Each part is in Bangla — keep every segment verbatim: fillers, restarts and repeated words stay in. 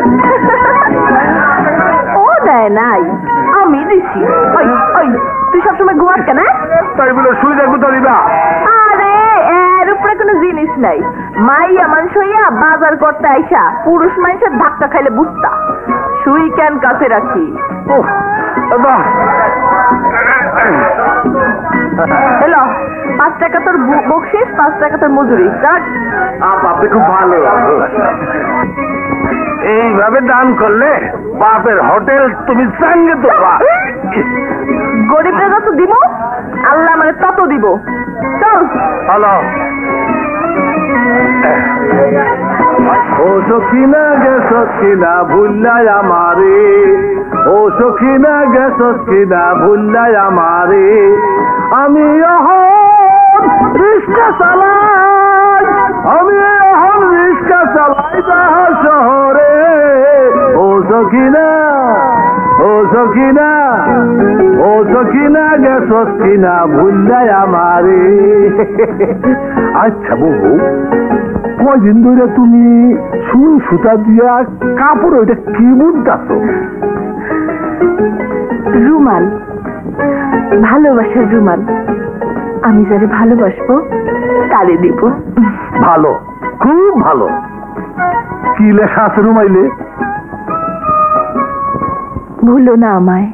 ও দেয় নাই, আমি দিছি। ওই ওই তুই সবসময় ঘুমাস কেন? তাই বলে শুয়ে যাবো তো দিবা? আরে এর উপরে কোনো জিনিস নাই। মাইয়া মানুষ হইয়া বাজার করতে আইসা পুরুষ মানুষের ধাক্কা খাইলে বুঝতা। শুই কেন কাছে রাখি? হ্যালো, পাঁচ টাকা তোর বকশিস, পাঁচ টাকা তোর মজুরি। আপনি খুব ভালো। এইভাবে দান করলে বাপের হোটেল তুমি সঙ্গে তো গরিবরা যত দিব আল্লাহ মানে তত দিব। চল। হ্যালো। ও সখিনা গেছ কিনা ভুল্লাই আমারে, ও সখিনা গেছ কিনা ভুল্লাই আমারে, আমি এখন রিক্সা চালাই, আমি এখন রিক্সা চালাই যাহা শহরে। ও সখিনা, ও সখিনা, ও সখিনা গেছ কিনা ভুল্লাই আমারে। আচ্ছা বহু, কয়দিন ধরে তুমি সুই সুতা দিয়া কাপড় ওইটা কি বুনতাছ? রুমাল, ভালোবাসার রুমাল। আমি যারে ভালোবাসবো তারে দিব। ভালো, খুব ভালো। কি লেখা আছে রুমাইলে? ভুলো না আমায়।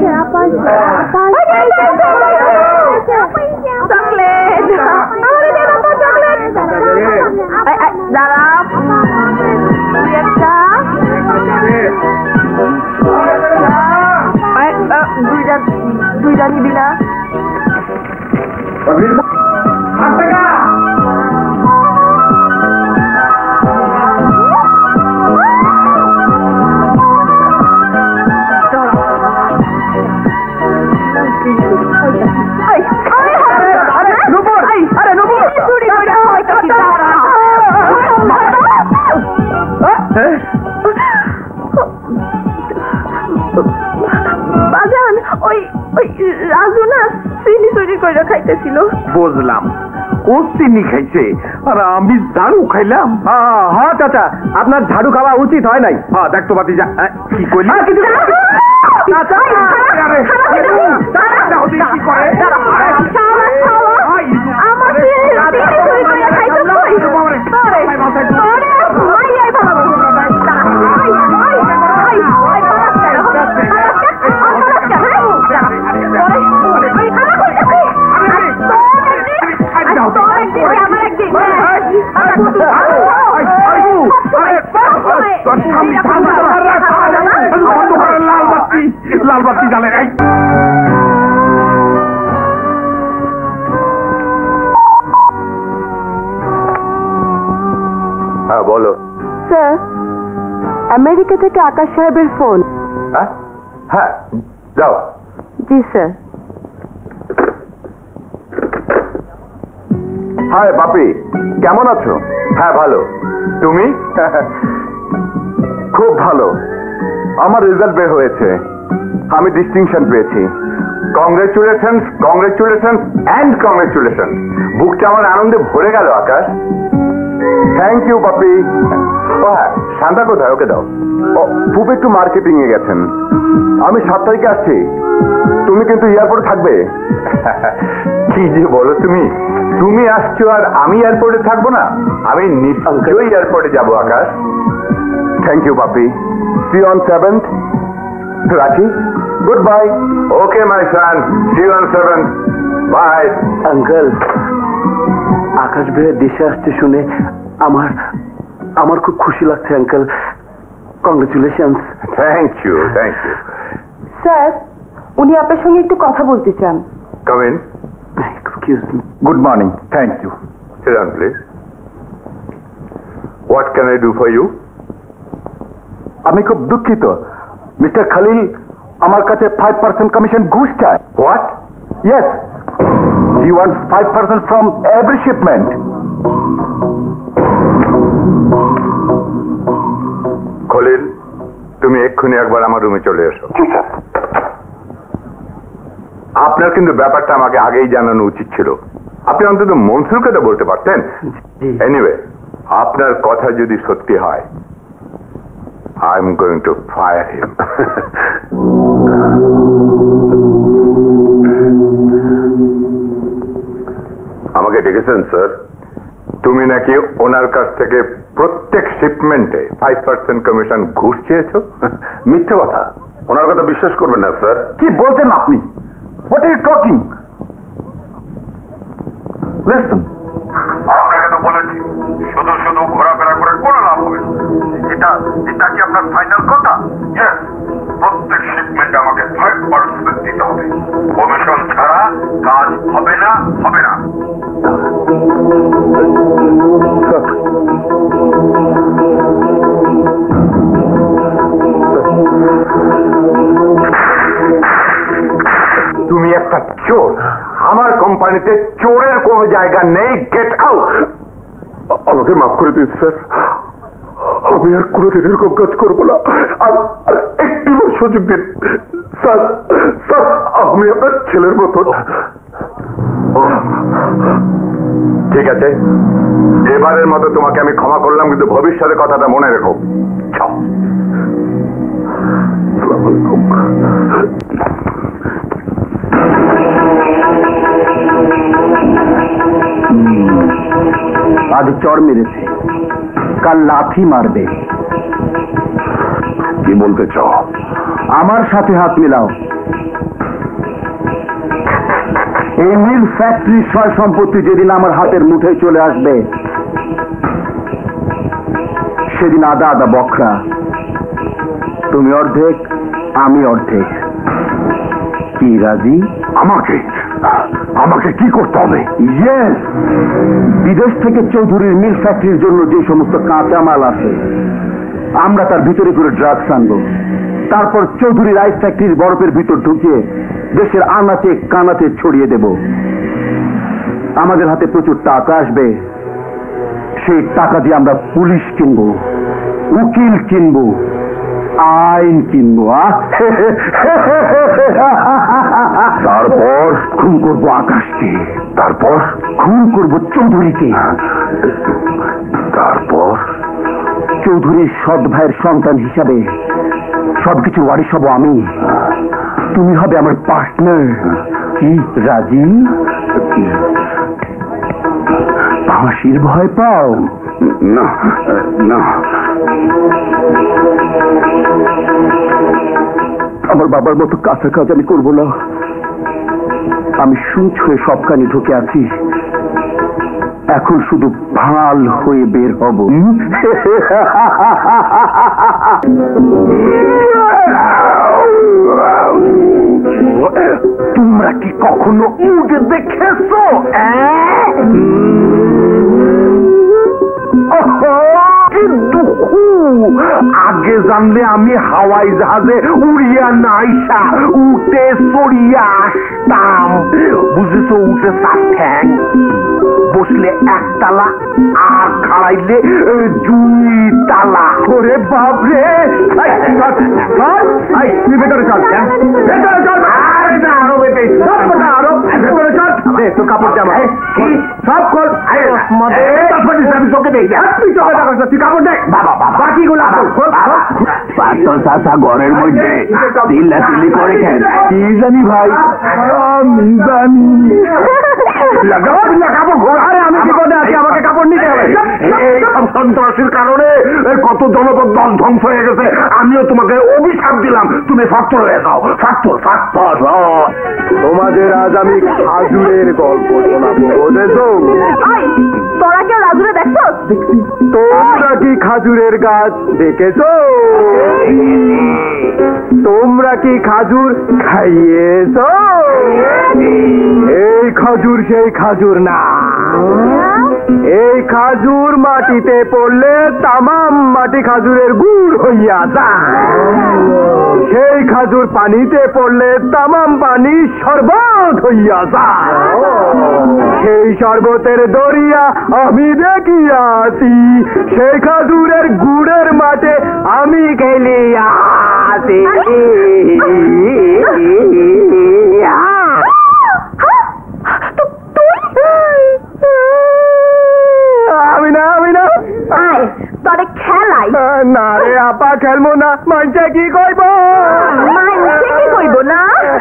চকলেট দাঁড়া, দুইটা দুইটা নিবি না? বুঝলাম, ও চিনি খাইছে আর আমি ঝাড়ু খাইলাম। হ্যাঁ চাচা, আপনার ঝাড়ু খাওয়া উচিত হয় নাই। হ্যাঁ দেখতো বাতি যা কি করলি। লাল বাতি জ্বালে। হ্যাঁ বলো। স্যার, আমেরিকা থেকে আকাশ সাহেবের ফোন। হ্যাঁ যাও। জি স্যার। হাই বাপি, কেমন আছো? হ্যাঁ ভালো। তুমি? খুব ভালো। আমার রেজাল্ট বের হয়েছে, আমি ডিস্টিংশন পেয়েছি। Congratulation, congratulation and congratulation. বুকটা আমার আনন্দে ভরে গেল আকাশ। থ্যাংক ইউ বাপি। ও হ্যাঁ, শান্তা কোথায়? ওকে দাও। ও খুব একটু মার্কেটিং এ গেছেন। আমি সাত তারিখে আসছি, তুমি কিন্তু এয়ারপোর্টে থাকবে। কি যে বলো তুমি, তুমি আসছো আর আমি এয়ারপোর্টে থাকবো না? আমি নিশ্চয়ই এয়ারপোর্টে যাবো Akash. Thank you Bapi. See on seventh. রাখি, good bye. Okay my son, see on seventh. Bye. Uncle, Akash ভাইয়ের দেশে আসতে শুনে আমার আমার খুব খুশি লাগছে uncle. Congratulation. Thank you, thank you. Sir, উনি আপনার সঙ্গে একটু কথা বলতে চান। Come in. Excuse me. Good morning. Thank you. Sit down please. What can I do for you? আমি খুব দুঃখিত, মিস্টার খালিল আমার কাছে ফাইভ পার্সেন্ট কমিশন ঘুষ চায়। What? Yes, he wants five percent from every shipment. Khalil, তুমি এক্ষুনি একবার আমার রুমে চলে এসো। আপনার কিন্তু ব্যাপারটা আমাকে আগেই জানানো উচিত ছিল। আপনি অন্তত মনসুরকে তো বলতে পারতেন। এনিওয়ে, আপনার কথা যদি সত্যি হয় I'm going to fire him. আমাকে ডেকেছেন স্যার? তুমি নাকি ওনার কাছ থেকে প্রত্যেক শিপমেন্টে ফাইভ পার্সেন্ট কমিশন ঘুষ চেয়েছো? মিথ্যে কথা, ওনার কথা বিশ্বাস করবেন না স্যার। কি বলছেন আপনি? What are you talking? Listen, আপনাকে তো বলেছি শুধু শুধু ঘোরাফেরা করে কোনো লাভ হবে না। এটা এটা কি আপনার ফাইনাল কথা? ইয়েস, প্রত্যেক শিপমেন্টে আমাকে ফাইভ পার্সেন্ট দিতে হবে। কমিশন ছাড়া কাজ হবে না, হবে না। তুমি একটা চোর, আমার কোম্পানিতে চোরের কোনো জায়গা নেই। Get out. আমাকে মাফ করে দিন স্যার, আমি আর কোনোদিন এরকম কাজ করবো না। আর একটু সুযোগ দিন স্যার। স্যার, আমি আপনার ছেলের মতন। ঠিক আছে, এবারের মতো তোমাকে আমি ক্ষমা করলাম, কিন্তু ভবিষ্যতে কথাটা মনে রেখো। আজ চর মেরেছে, কাল লাথি মারবে। কি বলতে চাও? আমার সাথে হাত মিলাও। এই মিল ফ্যাক্টরি সয় সম্পত্তি যেদিন আমার হাতের মুঠোয় চলে আসবে, সেদিন আদা আদা বকরা। তুমি অর্ধেক, আমি অর্ধেক। কি রাজি? আমাকে আমাকে কি করতে হবে? ইয়েস, বিদেশ থেকে চৌধুরীর মিল ফ্যাক্টরির জন্য যে সমস্ত কাঁচামাল আসে, আমরা তার ভিতরে করে ড্রাগস আনবো। তারপর চৌধুরী রাইস ফ্যাক্টরির বরফের ভিতর ঢুকিয়ে দেশের আনাচে কানাচে ছড়িয়ে দেব। আমাদের হাতে প্রচুর টাকা আসবে, সেই টাকা দিয়ে আমরা পুলিশ কিনবো, উকিল কিনবো, আইন কিনবো। তারপর খুন করবো আকাশকে, তারপর খুন করবো চৌধুরীকে, তারপর চৌধুরীর সৎ ভাইয়ের সন্তান হিসাবে সবকিছু ওয়ারিশ হব আমি। তুমি হবে আমার পার্টনার। কি রাজি? ফাঁসির ভয় পাও? না না, আমার বাবার মতো কাঁচা কাজ আমি করবো না। আমি সুচ হয়ে সব কানে ঢুকে আছি, এখন শুধু ভাল হয়ে বের হব। তোমরা কি কখনো উট দেখেছো? আগে জানলে আমি হাওয়াই জাহাজে উড়িয়া নাইসা উঠে চড়িয়া আসতাম। বুঝেছো? উঠে চার ঠ্যাং, বসলে একতলা আর খাড়াইলে দুই তালা। ওরে বাপরে! তুই ভেতরে চল, ভেতরে চল। আরো বেটে আরো ভেতরে চল। তো কাপড় জামা সব খোল। আমি চোখে দেখি, তুই চোখে দেখাস, তুই কাপড় দেখ। বাবা বাবা, বাকিগুলো ঘরের মধ্যে চিল্লা চিল্লি করে খেন। কি জানি ভাই, আমি জানি। আমি বিপদে আছি, আমাকে কাপড় নিতে হবে। এই সব সন্ত্রাসীর কারণে কত জনপদ দল ধ্বংস হয়ে গেছে। আমিও তোমাকে অভিশাপ দিলাম, তুমি ফাক্তর হয়ে যাও। ফাক্তর ফাক্তর। তোমাদের আজ আমি খাজুরের গল্প শোনাবো, বুঝেছো? তোরা কেউ রাজুরে দেখছো? দেখছি। তোমরা কি খাজুরের গাছ দেখেছো? তোমরা কি খাজুর খাইয়েছো? এই খাজুর সেই খাজুর না। এই খাজুর মাটিতে পড়লে তামাম মাটি খাজুরের গুড় হইয়া যায়। সেই খাজুর পানিতে পড়লে তামাম পানি শরবত হইয়া যায়। সেই শরবতের দরিয়া আমি দেখিয়াছি, সেই খাজুরের গুড়ের মাঠে আমি খেলিয়াছি। আমি না আমি না আয় তরে খেলাই। না রে আপা, খেলবো না, মানছে কি কইব? মানছে কি কইব না?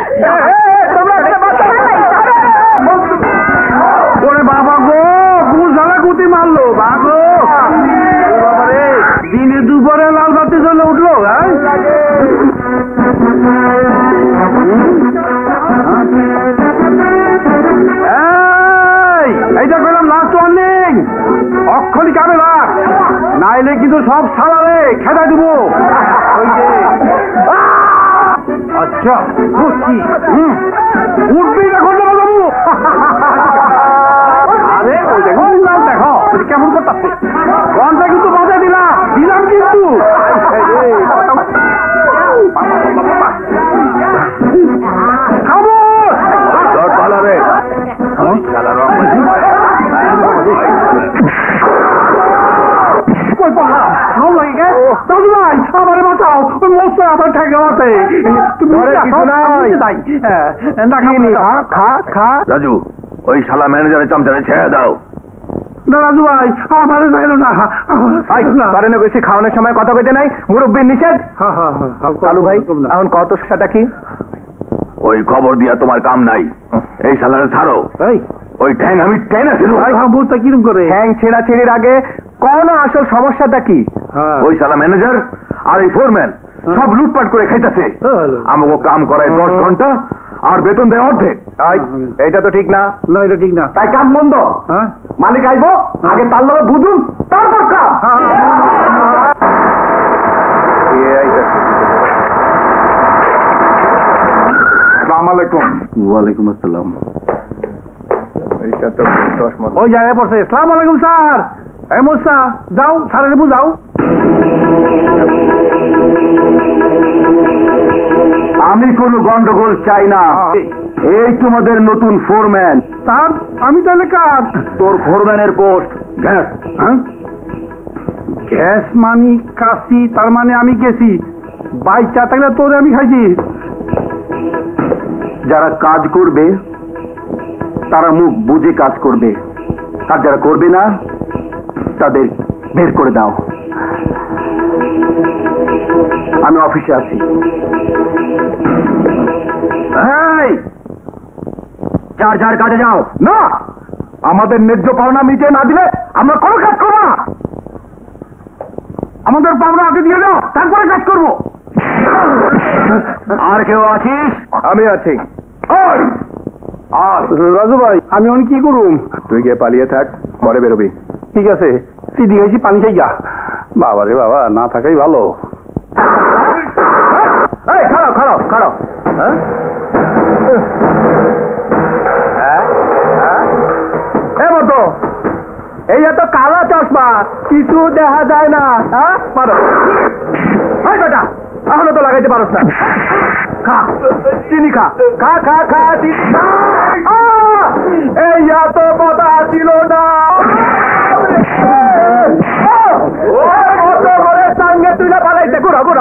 ওরে বাবা গো, গুজালা গুতি মারলো বাগো। বাবা রে, দিনে দুপুরে লাল বাতি জ্বলে উঠলো। হ্যাঁ, এইটা করলাম লাস্ট ওয়ার্নিং, অক্ষরই কামে রাখ, নাইলে কিন্তু সব সালারে খেদা দিব। আচ্ছা বুঝছি, উঠবি এখন না বাবু। আরে ওই দেখো দেখো কেমন করতেছে, ঘন্টা কিন্তু বাজা দিলাম দিলাম কিন্তু। রাজু, ওই শালা ম্যানেজারের চামচারে ছেড়ে দাও। না রাজু ভাই, আমারে যাইলো না, কারণে বেশি খাওয়ানোর সময় কথা কইতে নাই, মুরব্বীর নিষেধ। কালু ভাই, এখন কত সেটা কি? ওই খবর দিয়া তোমার কাম নাই, এই শালারে ছাড়ো। ওই ঠ্যাং আমি টেনে ছিল। বুঝতে কিরম করে ঠ্যাং ছেঁড়া ছেড়ির আগে কোন আসল সমস্যাটা কি? ওই শালা ম্যানেজার আর এই ফোরম্যান সব লুটপাট করে খাইতেছে। আমাকে কাম করায় দশ ঘন্টা আর বেতন দেয় অর্ধেক। এইটা তো ঠিক না। না, এটা ঠিক না। তাই কাম বন্ধ। মালিক আইবো, আগে তার লগে বুঝুন, তারপর কাম। আসসালামু আলাইকুম। ওয়ালাইকুম আসসালাম। ওই জায়গায় পড়ছে। আসসালামু আলাইকুম স্যার। এই মোস্তা, যাও স্যারের বুঝাও। আমি কোনো গন্ডগোল চাই না। এই তোমাদের নতুন ফোরম্যান। স্যার, আমি তাহলে কার? তোর ফোরম্যানের পোস্ট গ্যাস। গ্যাস মানি কাশি, তার মানে আমি গেছি। বাইক চা থাকলে তোরে আমি খাইছি। যারা কাজ করবে তারা মুখ বুঝে কাজ করবে, আর যারা করবে না তাদের বের করে দাও। আমি অফিসে আছি। যার যার কাজে যাও। না, আমাদের ন্যায্য পাওনা মিটে না দিলে আমরা কোনো কাজ করবো না। আমাদের পাওনা আগে দিয়ে দাও, তারপরে কাজ করবো। আর কেউ আছিস? আমি আছি। রাজু ভাই, আমি অনেক কি করুম? তুই গিয়ে পালিয়ে থাক, পরে বেরোবি। ঠিক আছে, সিদ্ধি হয়েছি, পানি খাই গা। বাবা রে বাবা, না থাকাই ভালো। খারাপ খারাপ খারাপ। এই এত কালা চশমা, কিছু দেখা যায় না। হ্যাঁ পারো বেটা, এখনো তো লাগাইতে পারস না। খা চিনি, খা খা খা খা চিনি খা। এই এত কথা ছিল না। সঙ্গে তুই না পালাইতে ঘুরা ঘুরা।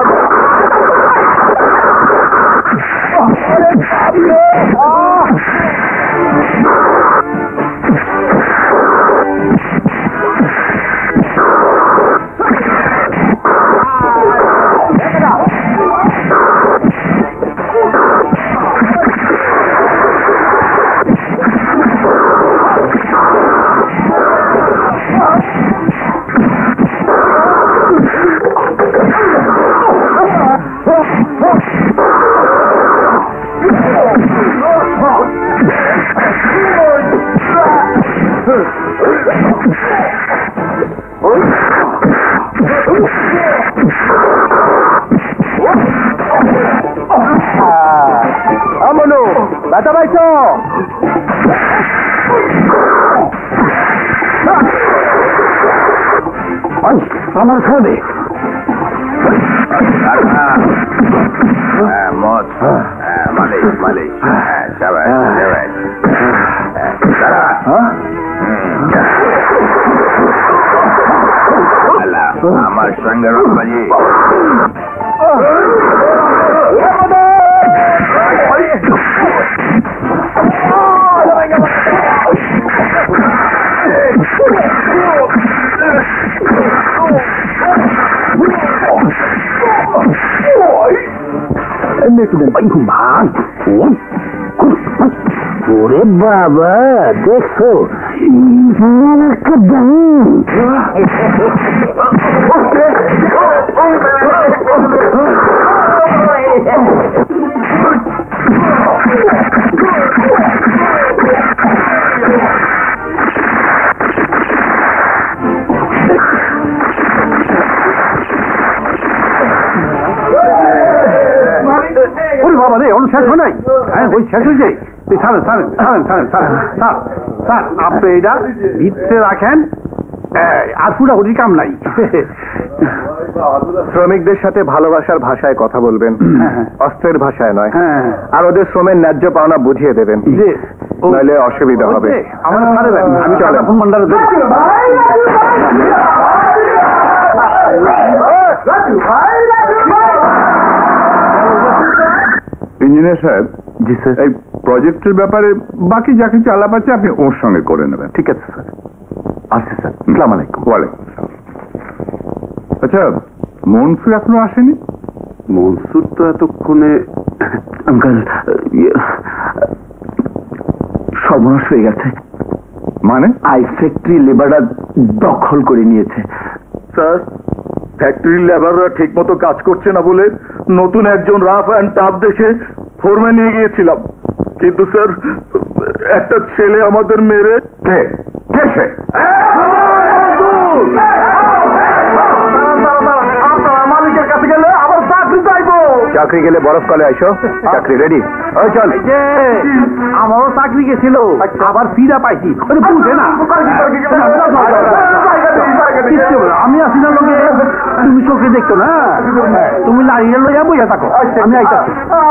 আমনু ব্যথা পাইছ? আমার শোনে মদ মালিশ মালিশ সবাই আমার সঙ্গে রংবাজি। না একটু দেন ভাই। ওরে বাবা দেখছো ওরে বাবা রে অন্য শেষ হয় নাই। হ্যাঁ ওই শেষ হয়েছে। ছাড়েন ছাড়েন ছাড়েন ছাড়েন ছাড়েন স্যার স্যার আপনি এটা ভিতরে রাখেন আর পুরা ওটির কাম নাই। শ্রমিকদের সাথে ভালোবাসার ভাষায় কথা বলবেন, অস্ত্রের ভাষায় নয়। আর ওদের শ্রমের ন্যায্য পাওনা বুঝিয়ে দেবেন, নইলে অসুবিধা হবে। আমি চলে ফোন ভান্ডারে ইঞ্জিনিয়ার সাহেব। জি স্যার। এই প্রজেক্টের ব্যাপারে বাকি যা কিছু আলাপ আছে আপনি ওর সঙ্গে করে নেবেন। ঠিক আছে স্যার। আসছি স্যার। আসসালামু আলাইকুম। ওয়ালাইকুম আসসালাম। আচ্ছা মনসুর এখনো আসেনি? মনসুর তো এতক্ষণে আঙ্কাল সর্বনাশ হয়ে গেছে। মানে? আইস ফ্যাক্টরি লেবাররা দখল করে নিয়েছে। স্যার ফ্যাক্টরির লেবাররা ঠিক মতো কাজ করছে না বলে নতুন একজন রাফ অ্যান্ড টাফ দেখে ফোরম্যান নিয়ে গিয়েছিলাম, কিন্তু স্যার একটা ছেলে আমাদের মেরে। কে কে সে? মালিকের কাছে গেলে আবার চাকরি চাইবো। চাকরি গেলে বরফ কলে আইসো। চাকরি রেডি? ওই চল। আমারও চাকরি গেছিল, আবার ফিরা পাইছি। বুঝে না আমি আসি না লোকে, তুমি চোখে দেখতো না, তুমি লাড়িয়ে লইয়া বইয়া থাকো, আমি আইতাছি।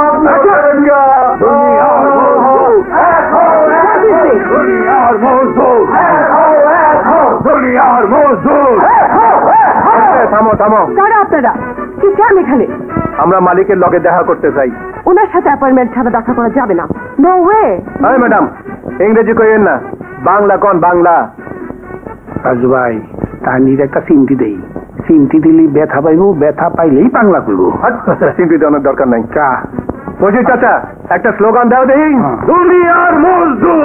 থামো থামো। কারা আপনারা? কি চান এখানে? আমরা মালিকের লগে দেখা করতে চাই। ওনার সাথে অ্যাপয়েন্টমেন্ট ছাড়া দেখা করা যাবে না। No way. হ্যাঁ ম্যাডাম, ইংরেজি কইেন না, বাংলা কোন বাংলা। রাজু ভাই তানির একটা চিমটি দেই, চিমটি দিলেই ব্যথা পাইব, ব্যথা পাইলেই বাংলা করবো। চিমটি দেওয়ার দরকার নাই। কা মজিদ চাচা একটা স্লোগান দাও দেখি। দুনিয়ার মজদুর।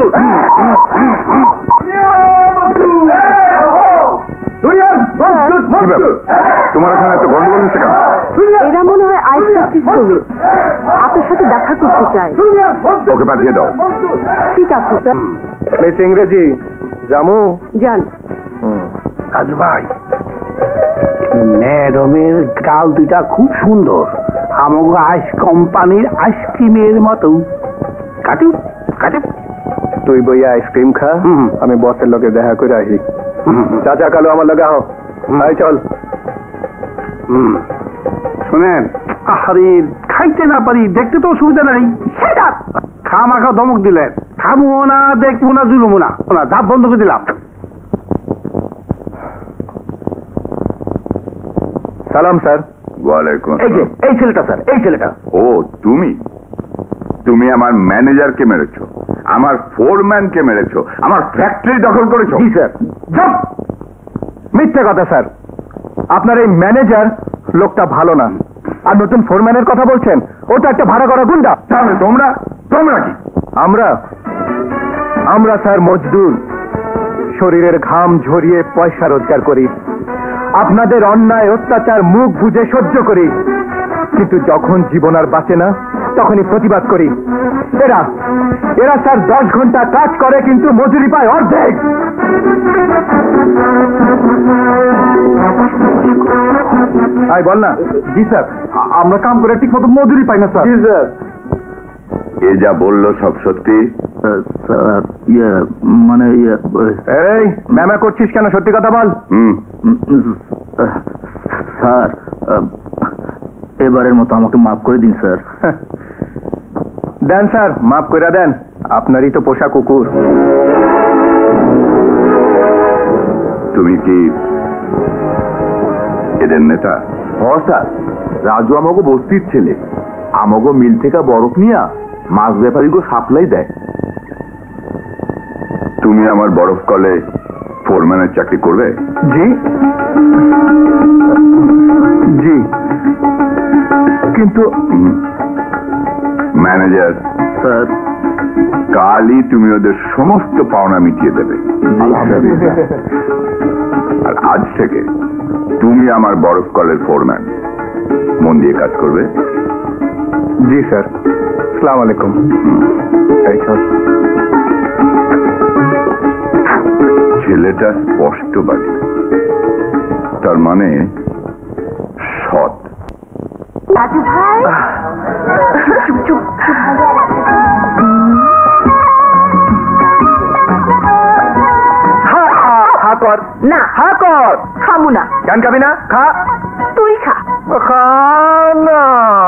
তোমার এখানে এত গন্ডগোল হচ্ছে কেন? এরা মনে হয় আইস ফ্যাক্টরি শ্রমিক, আপনার সাথে দেখা করতে চাই। ওকে পাঠিয়ে দাও। ঠিক আছে স্যার। মিস ইংরেজি জামু যান। রাজু ভাই ম্যাডামের গাল দুইটা খুব সুন্দর, আমাকে আইস কোম্পানির আইসক্রিমের মতো। কাটু কাটু। তুই বইয়া আইসক্রিম খা, আমি বসের লগে দেখা করে আসি। চাচা কালো আমার লগে আহ। আই চল। শুনেন, আরে খাইতে না পারি, দেখতে তো অসুবিধা নাই। খামা খা ধমক দিলেন, খাবো না, দেখবো না, জুলুমো না, ওনা ধাপ বন্ধ করে দিলাম। সালাম স্যার। ওয়ালাইকুম। এই যে এই ছেলেটা স্যার, এই ছেলেটা। ও তুমি তুমি আমার ম্যানেজারকে মেরেছো, আমার ফোরম্যানকে মেরেছো, আমার ফ্যাক্টরি দখল করেছো। জি স্যার। চুপ! মিথ্যে কথা স্যার। আপনার এই ম্যানেজার লোকটা ভালো না, আর নতুন ফোরম্যানের কথা বলছেন, ওটা একটা ভাড়া করা গুন্ডা। তাহলে তোমরা তোমরা কি? আমরা আমরা স্যার মজদুর, শরীরের ঘাম ঝরিয়ে পয়সা রোজগার করি, আপনাদের অন্যায় অত্যাচার মুখ বুজে সহ্য করি, কিন্তু যখন জীবন আর বাঁচে না তখনই প্রতিবাদ করি। এরা এরা স্যার দশ ঘন্টা কাজ করে কিন্তু মজুরি পায় অর্ধেক। আই বল না। জি স্যার, আমরা কাম করে ঠিক মতো মজুরি পাই না স্যার। জি স্যার। এ যা বললো সব সত্যি? স্যার ইয়ে মানে ইয়ে এই ম্যামা করছিস কেন? সত্যি কথা বল। হুম স্যার এবারের মতো আমাকে মাফ করে দিন স্যার। দেন স্যার, মাফ করে দেন, আপনারই তো পোষা কুকুর। তুমি কি এদের নেতা? হ্যাঁ স্যার, রাজু আমাকে বস্তির ছেলে, আমাকে মিল থেকে বরফ নিয়ে মাছ ব্যাপারীকে সাপ্লাই দেয়। তুমি আমার বরফ কলে ফোরম্যানের চাকরি করবে? জি জি, কিন্তু ম্যানেজার স্যার। কালই তুমি ওদের সমস্ত পাওনা মিটিয়ে দেবে। আর আজ থেকে তুমি আমার বরফ কলের ফোরম্যান। মন দিয়ে কাজ করবে। জি স্যার। আসসালামু আলাইকুম। ছেলেটা স্পষ্টবাদী, তার মানে সৎ। রাজু ভাই চুপ চুপ হা কর না হা কর। খামু না। কেন খাবি না? খা তুই খা। খা না।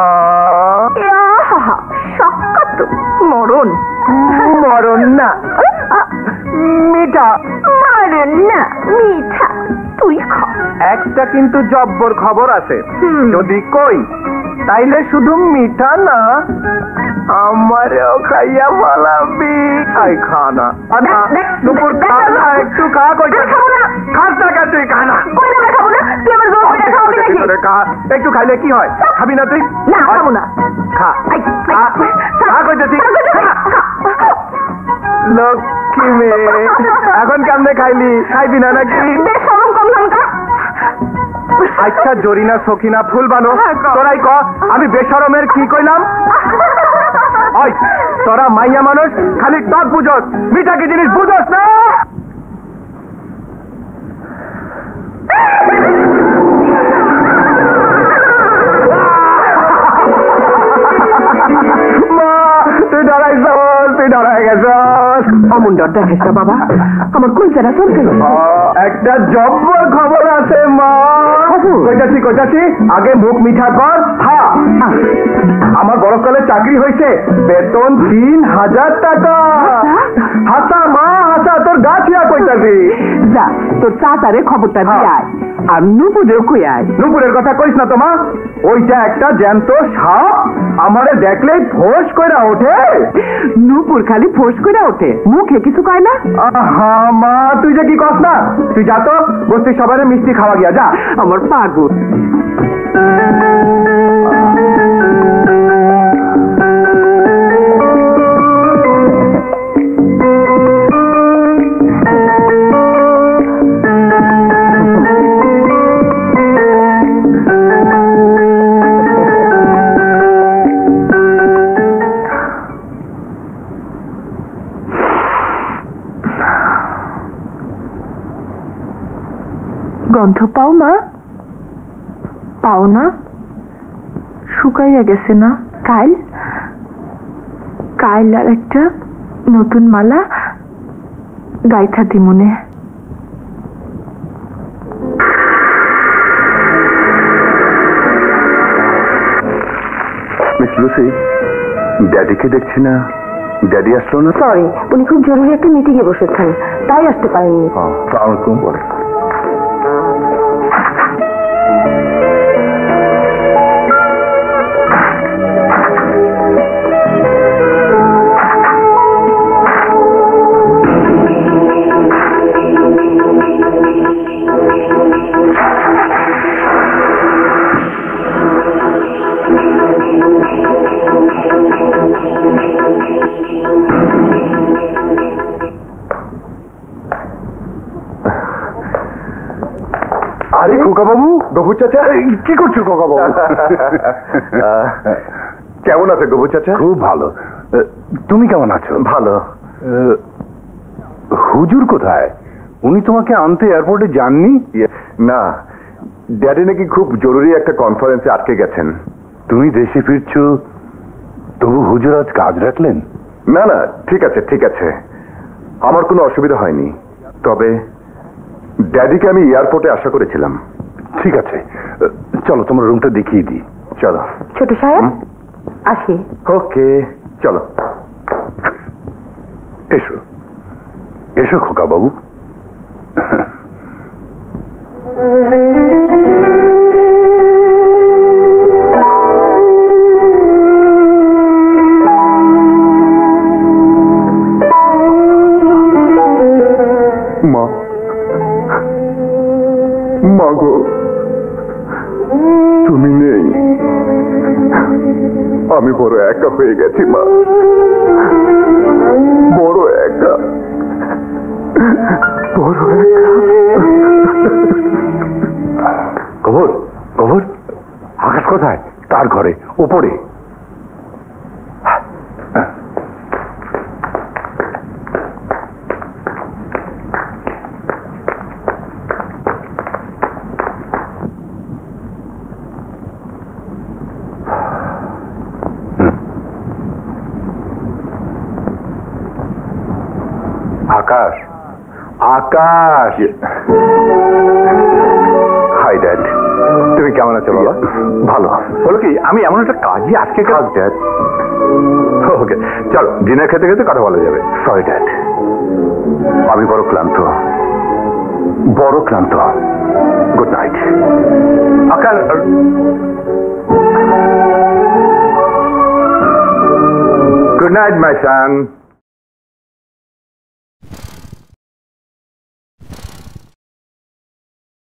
আহা, শক্ত মরণ। মরণ না, মিঠা। মরণ না, মিঠা। তুই খা। একটা কিন্তু জব্বর খবর আছে। হুম। যদি কই তাইলে শুধু মিঠা না, আমারও খাইয়া পালাবি। আই খা না। আনা দেখ, দেখ, দুপুর দেখ, খা দেখ, না, দেখ, একটু খা। কই আমি খাবো না। খাস না কেন? তুই খা না। কই না খাবো না? তুই আমার জোর করে খাওয়াবি নাকি? খা। একটু খাইলে কি হয়? খাবি না তুই? না, খাবো না। খা। আই, খা। আই, খা কইতেছি। খা, খা। লক্ষ্মী মেয়ে, এখন কেমনে খাইলি? খাইবি না নাকি? বেশ শরম কম ধনকা। আচ্ছা জরিনা সখিনা ফুল বানো, হ্যাঁ, ক। তোরাই ক আমি বেশরমের কি কইলাম? ওই তোরা মাইয়া মানুষ খালি টক বুঝস, মিঠা কি জিনিস বুঝস না? মা, তুই ডরাইছ, তুই ডরাই গেছ। অমন ডর দেখাস না বাবা, আমার কলজারা চলতে একটা জব্বর খবর আছে মা। কইতাছি কইতাছি আগে মুখ মিঠা কর। হ্যাঁ, আমার বরফকালে চাকরি হয়েছে, বেতন তিন হাজার টাকা। হাসা মা হাসা, তোর গা ছিয়া কইতাছি। যা তোর চাচারে খবরটা দিয়ে আয়, আর নুপুরেও কই আয়। নুপুরের কথা কইস না তোমা, ওইটা একটা জ্যান্ত সাপ, আমারে দেখলেই ফোঁস কইরা ওঠে। নুপুর খালি ফোঁস করে ওঠে, মুখে কিছু কয় না। আহা মা, তুই যে কি কস না, তুই যা তো বস্তি সবারে মিষ্টি খাওয়া গিয়া যা। আমার পাগল। গন্ধ পাও মা? পাও না? শুকাইয়া গেছে না? কাইল কাইল আর একটা নতুন মালা গাইথা দিমুনে। মিস লুসি, ড্যাডিকে দেখছি না। ড্যাডি আসলো না? সরি, উনি খুব জরুরি একটা মিটিং এ বসেছেন, তাই আসতে পারেননি। আসসালামু আলাইকুম। আরে খোকা বাবু, গবু চাচা, কি করছো খোকা বাবু? কেমন আছে গবু চাচা? খুব ভালো। তুমি কেমন আছো? ভালো। হুজুর কোথায়? উনি তোমাকে আনতে এয়ারপোর্টে যাননি? না, ড্যাডি নাকি খুব জরুরি একটা কনফারেন্সে আটকে গেছেন। তুমি দেশে ফিরছো, তবু হুজুর আজ কাজ রাখলেন? না না, ঠিক আছে ঠিক আছে, আমার কোনো অসুবিধা হয়নি। তবে ড্যাডিকে আমি এয়ারপোর্টে আশা করেছিলাম। ঠিক আছে, চলো তোমার রুমটা দেখিয়ে দিই। চলো ছোট সাহেব, আসি। ওকে, চলো। এসো এসো খোকা বাবু। মা, মা গো, তুমি নেই। আমি বড় একা হয়ে গেছি মা, বড় একা, বড় একা। কবর, কবর, আকাশ কোথায়? তার ঘরে, উপরে। আকাশ, আকাশ। হাই ড্যাড, তুমি কেমন আছো বাবা? ভালো। বলো কি, আমি এমন একটা কাজই আজকে কাজ ড্যাড। ওকে চলো, ডিনার খেতে খেতে কথা বলা যাবে। সরি ড্যাড, আমি বড় ক্লান্ত, বড় ক্লান্ত। Good night Akash. Good night my San.